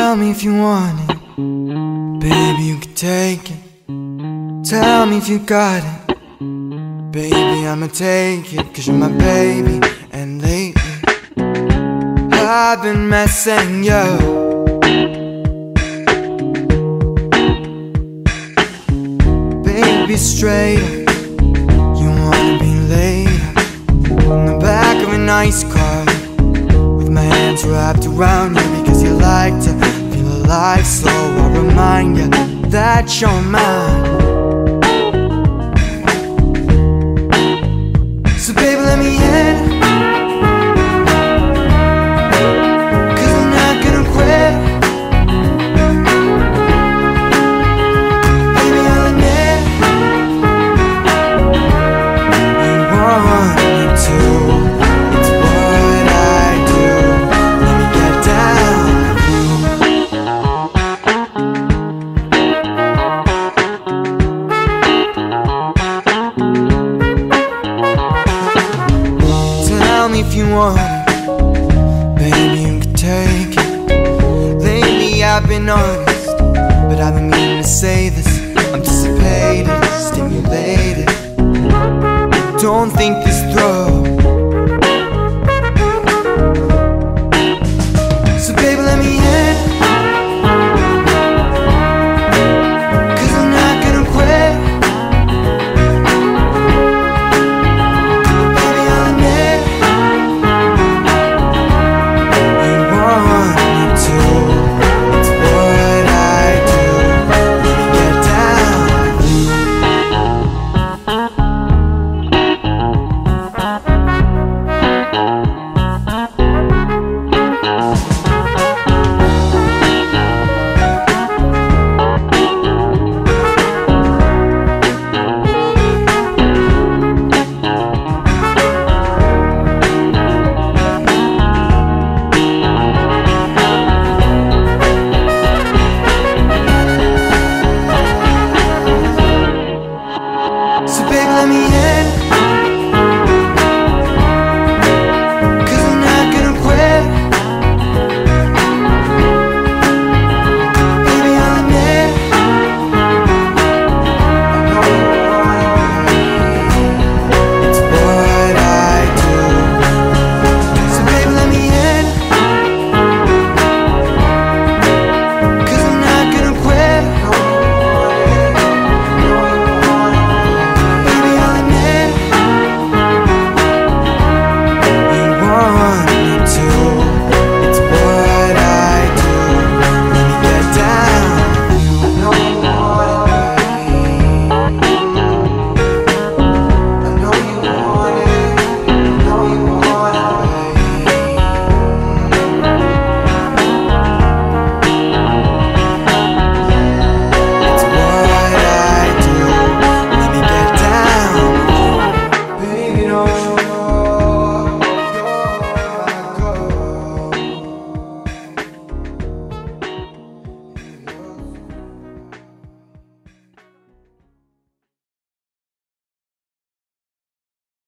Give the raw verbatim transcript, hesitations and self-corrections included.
Tell me if you want it, baby, you can take it. Tell me if you got it, baby, I'ma take it. Cause you're my baby, and lately I've been messing you. Baby, straight up, you wanna be laid up in the back of a nice car, with my hands wrapped around you, because you like to feel alive. So I'll remind you that you're mine. So baby, let me in, cause I'm not gonna quit. Baby, I'll admit, you want me to. It's what I do. Let me get down if you want it, baby, you can take it. Lately I've been honest, but I've been meaning to say this. I'm dissipated, stimulated. Don't think this throw